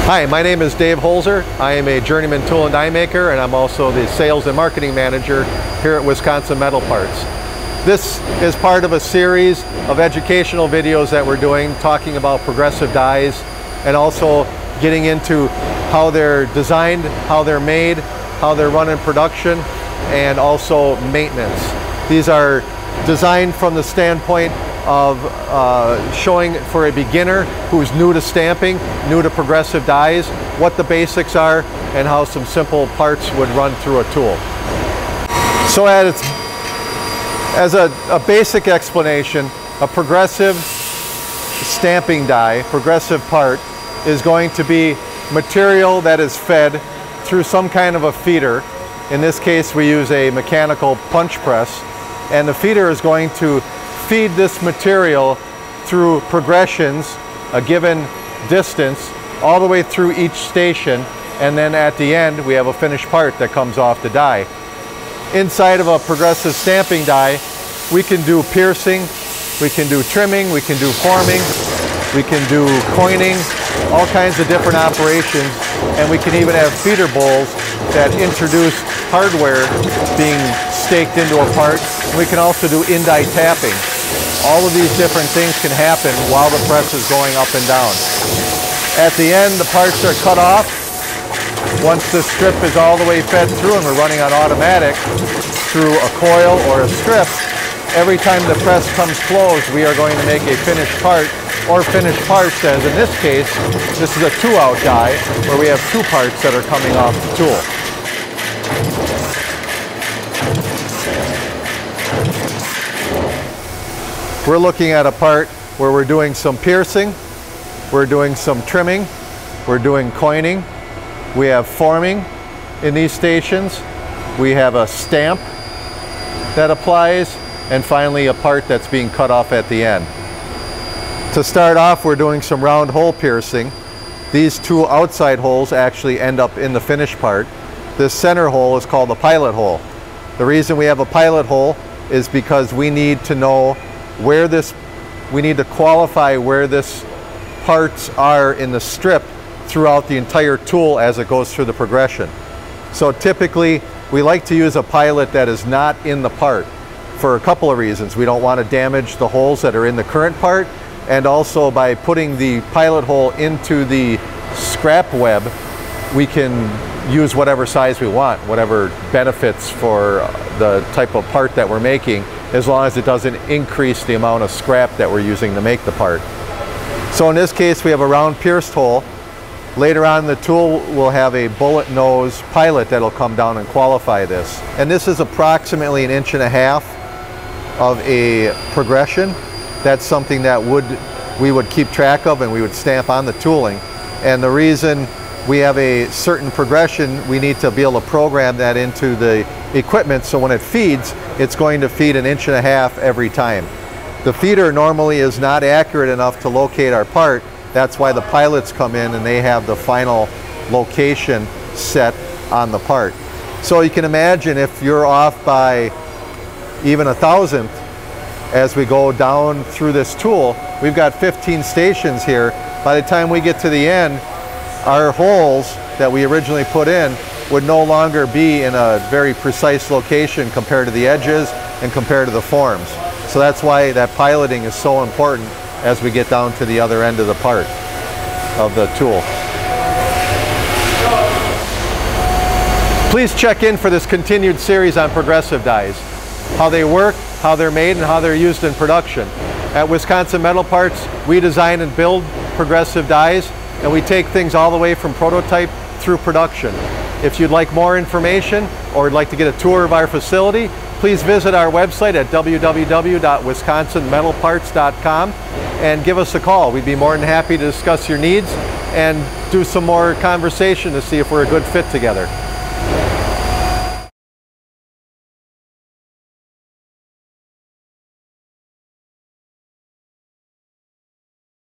Hi, my name is Dave Holzer. I am a Journeyman tool and die maker, and I'm also the sales and marketing manager here at Wisconsin Metal Parts. This is part of a series of educational videos that we're doing talking about progressive dies and also getting into how they're designed, how they're made, how they're run in production, and also maintenance. These are designed from the standpoint of showing for a beginner who's new to stamping, new to progressive dies, what the basics are and how some simple parts would run through a tool. So as a basic explanation, a progressive stamping die, progressive part, is going to be material that is fed through some kind of a feeder. In this case we use a mechanical punch press, and the feeder is going to feed this material through progressions, a given distance, all the way through each station, and then at the end we have a finished part that comes off the die. Inside of a progressive stamping die, we can do piercing, we can do trimming, we can do forming, we can do coining, all kinds of different operations, and we can even have feeder bowls that introduce hardware being staked into a part. We can also do in-die tapping. All of these different things can happen while the press is going up and down. At the end, the parts are cut off. Once the strip is all the way fed through and we're running on automatic through a coil or a strip, every time the press comes closed, we are going to make a finished part, or finished parts, as in this case, this is a 2-out die where we have 2 parts that are coming off the tool. We're looking at a part where we're doing some piercing, we're doing some trimming, we're doing coining, we have forming in these stations, we have a stamp that applies, and finally a part that's being cut off at the end. To start off, we're doing some round hole piercing. These 2 outside holes actually end up in the finished part. This center hole is called the pilot hole. The reason we have a pilot hole is because we need to know where we need to qualify where this parts are in the strip throughout the entire tool as it goes through the progression. So typically we like to use a pilot that is not in the part for a couple of reasons. We don't want to damage the holes that are in the current part, and also by putting the pilot hole into the scrap web, we can use whatever size we want, whatever benefits for the type of part that we're making, as long as it doesn't increase the amount of scrap that we're using to make the part. So in this case we have a round pierced hole. Later on the tool will have a bullet nose pilot that'll come down and qualify this. And this is approximately 1.5 inches of a progression. That's something that we would keep track of and we would stamp on the tooling. And the reason we have a certain progression, we need to be able to program that into the equipment, so when it feeds, it's going to feed 1.5 inches every time. The feeder normally is not accurate enough to locate our part. That's why the pilots come in and they have the final location set on the part. So you can imagine if you're off by even 1/1000th as we go down through this tool, we've got 15 stations here. By the time we get to the end, our holes that we originally put in would no longer be in a very precise location compared to the edges and compared to the forms. So that's why that piloting is so important as we get down to the other end of the part of the tool. Please check in for this continued series on progressive dies, how they work, how they're made, and how they're used in production. At Wisconsin Metal Parts, we design and build progressive dies, and we take things all the way from prototype through production. If you'd like more information or would like to get a tour of our facility, please visit our website at www.wisconsinmetalparts.com and give us a call. We'd be more than happy to discuss your needs and do some more conversation to see if we're a good fit together.